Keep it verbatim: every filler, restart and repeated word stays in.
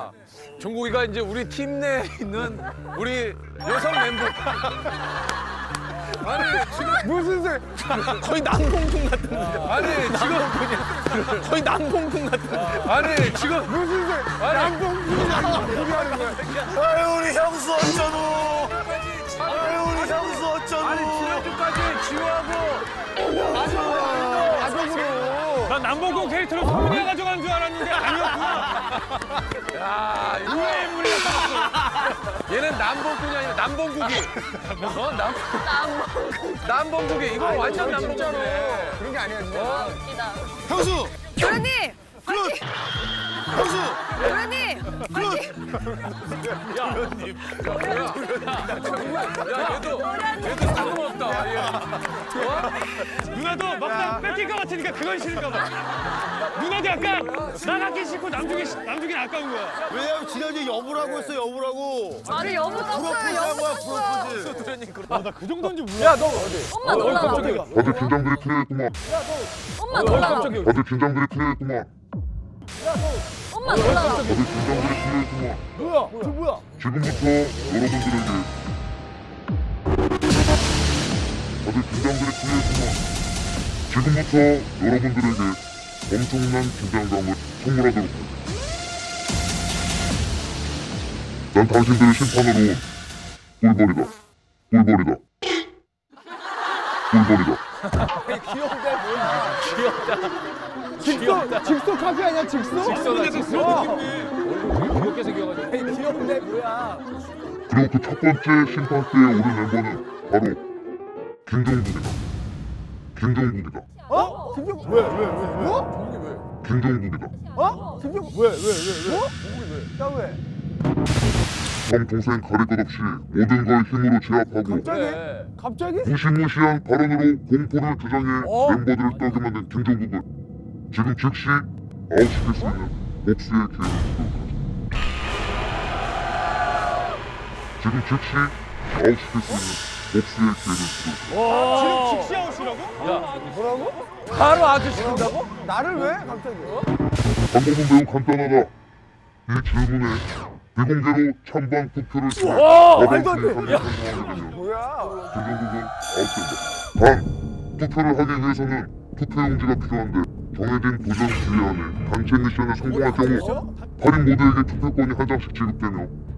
아니라 종국이가 이제 우리 팀 내에 있는 우리 여성 멤버. 아니 지금 무슨 소 거의 남봉꾼 같은. 아니 지금 거의 남봉꾼 같은. 아니 지금 무슨 소 남봉꾼이라고 얘기하는 거야. 아유 우리 형수 어쩌노. 아유 우리 형수 어쩌노. 아니 지난주까지 지우하고 가족으로. 난 남봉꾼 캐릭터를 소민이가 가져간 줄 알았는데 아니었구나. 야 이거 의외의 무리가 나왔어. 얘는 남봉꾼이 아니라 남봉국이. 어? 남 남봉국이 이거 완전 남봉국이네. 그런 게 아니야 진짜. 형수. 도련님! 클롯. 형수. 도련님! 클롯. 야 얘도 얘도 뜬금없다. 얘. 누나도 막상 뺏길 것 같으니까 그건 싫은가 봐. 누나도 약간 나가기 싫고 남주기 남주기는 아까운 거야. 왜냐면 지난주에 여부라고 했어 여부라고. 아니 여보 떴어요 프로포즈 한 여보 거야 떴어. 프로포즈. 나 그 정도인지 몰라. 야 너 어디? 엄마 놀라라. 깜짝이야. 다들 긴장들이 풀려있구만. 엄마 놀라라. 다들 긴장들이 풀려있구만. 엄마 놀라라. 다들 긴장들이 풀려있구만. 뭐야? 저 뭐야? 지금부터 여러분들에게 다들 긴장들이 풀려있구만. 지금부터 여러분들에게 엄청난 긴장감을 선물하도록 하겠다. 난 당신들의 심판으로 온 꿀벌이다. 꿀벌이다. 꿀벌이다. 귀여운데 뭐야? 귀엽다. 직소 직소 카페 아니야 직소? 직소다 직소. 귀엽게 생겨가지고. 귀여운데 뭐야? 그리고 그 첫 번째 심판대에 오른 멤버는 바로 김종국이다. 김종국이다. 어? 김정 왜 왜 왜 왜? 뭐? 김종국이다. 어? 김정 왜 왜 왜 왜? 어? 나 왜? 형 동생 가릴 것 없이 모든 걸 힘으로 제압하고 갑자기? 그래. 갑자기? 무시무시한 발언으로 공포를 조장해 어? 멤버들을 떨게 만든 김종국을 지금 즉시 아웃시킬 수 있는 복수의 기회를 주도록 하자. 지금 즉시 아웃시킬 수 있는 복수의 기회를 주도록 하자. 지금 직시 아웃이라고? 뭐라고? 바로 아주 시킨다고? 나를 왜 갑자기? 방법은 매우 간단하다. 이 질문에 비공개로 찬반 투표를 통해 와, 과반 말도 안 돼. 수의 판을 선정하게 되면 뭐야? 김종국은 아웃된다. 단, 투표를 하기 위해서는 투표용지가 필요한데 정해진 도전 기회 안에 단체 미션을 성공할 경우 팔인 모두에게 투표권이 한 장씩 지급되며